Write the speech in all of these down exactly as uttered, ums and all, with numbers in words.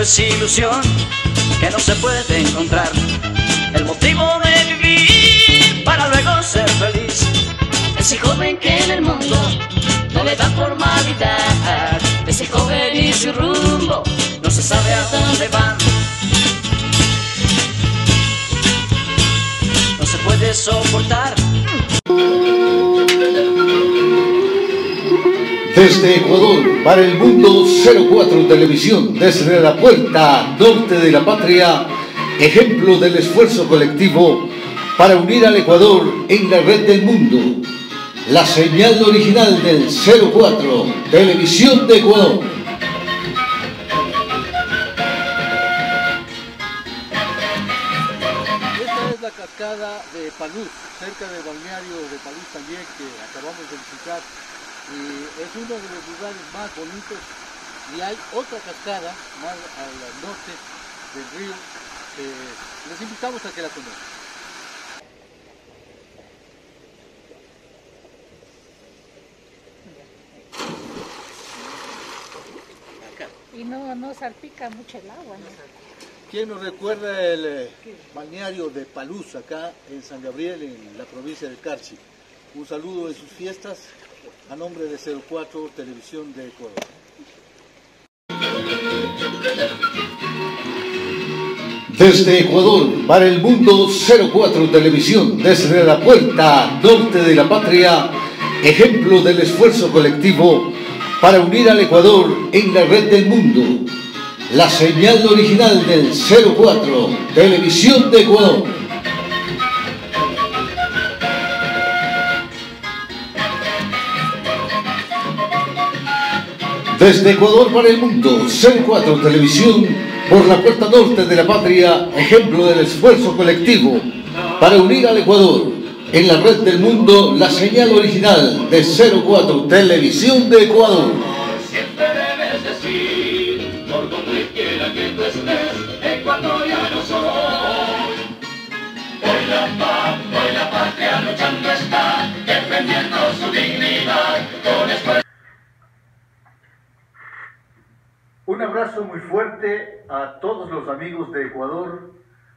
es ilusión que no se puede encontrar. El motivo de vivir para luego ser feliz. Ese joven que en el mundo no le da formalidad. Ese joven y su rumbo no se sabe a dónde van. No se puede soportar. Desde Ecuador, para el mundo, cero cuatro Televisión, desde la puerta norte de la patria, ejemplo del esfuerzo colectivo para unir al Ecuador en la red del mundo. La señal original del cero cuatro Televisión de Ecuador. Esta es la cascada de Paluz, cerca del balneario de Paluz también, que acabamos de visitar. Y es uno de los lugares más bonitos, y hay otra cascada más al norte del río que les invitamos a que la conozcan. Y no, no salpica mucho el agua, ¿no? ¿Quién nos recuerda el eh, balneario de Paluz, acá en San Gabriel, en la provincia de Carchi? Un saludo en sus fiestas a nombre de cero cuatro Televisión de Ecuador. Desde Ecuador, para el mundo, cero cuatro Televisión, desde la puerta norte de la patria, ejemplo del esfuerzo colectivo para unir al Ecuador en la red del mundo. La señal original del cero cuatro Televisión de Ecuador. Desde Ecuador para el mundo, cero cuatro Televisión, por la puerta norte de la patria, ejemplo del esfuerzo colectivo para unir al Ecuador en la red del mundo, la señal original de cero cuatro Televisión de Ecuador. Siempre debes decir, por donde quiera que tú estés, ecuatoriano soy. Hoy la paz, hoy la patria luchando está, defendiendo su dignidad con esfuerzo. Un abrazo muy fuerte a todos los amigos de Ecuador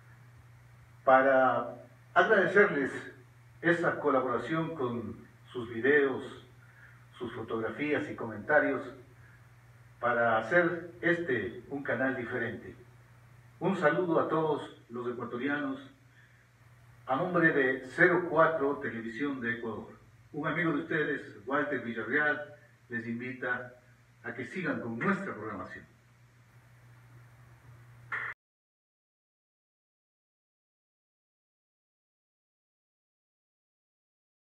para agradecerles esa colaboración con sus videos, sus fotografías y comentarios para hacer este un canal diferente. Un saludo a todos los ecuatorianos a nombre de cero cuatro Televisión de Ecuador. Un amigo de ustedes, Walter Villarreal, les invita a que sigan con nuestra programación.